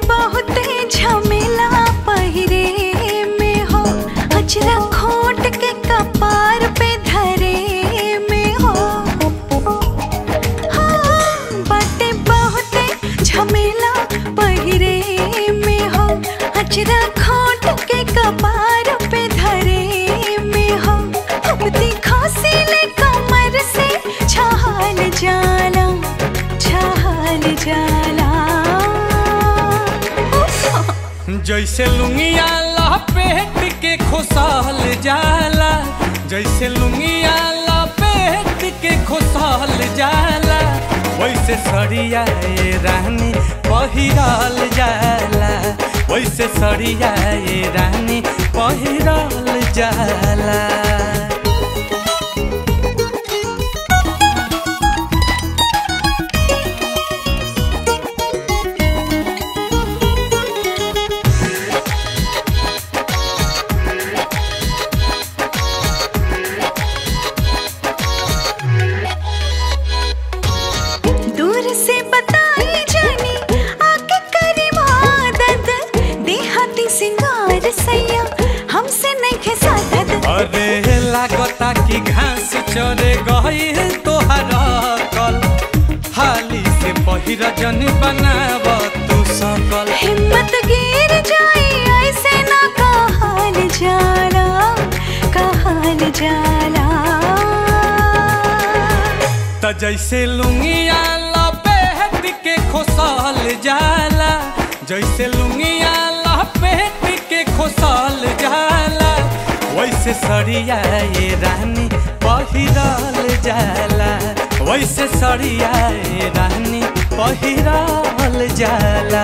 बहुते झमेला पहिरे में हो, अचरा खोट के कपार पे धरे में हो। हाँ, बाटे बहुते झमेला पहिरे में हो, अचरा खोट के कपार पे धरे में हो। उबती खांसी ले कमर से छहाल जाला, छहाल जाला। जैसे लुंगिया लपेट के खोसाल जाला, जैसे लुंगिया लपेट के खोसाल जाला, वैसे सड़िया ये रानी पहिराल जाला, वैसे सड़िया ये रानी पहिराल जाला। सिंगार सैया हमसे नहीं खेसादत। अरे लागता कि घास चरे गई तोहरा कल, हाली से पहिर जन बनाव तू सकल। हिम्मत गिर जाए ऐसे ना कहाल जाला, कहाल जाला। त जैसे लुंगिया लपेट के खोसाल जाला, जैसे लुंगिया लपेट के खोसाल जाला, वैसे सड़िया ये रानी पहिराल जाला, वैसे सड़िया ये रानी पहिराल जाला।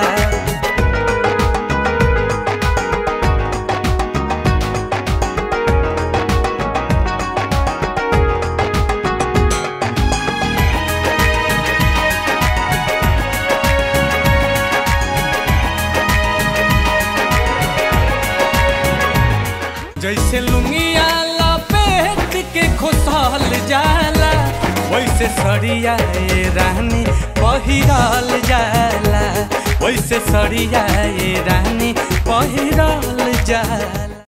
जैसे लुंगिया लपेट के खोसाल जाला, वैसे सड़िया ये रानी पहिराल जाला, वैसे सड़िया ये रानी पहिराल जाला।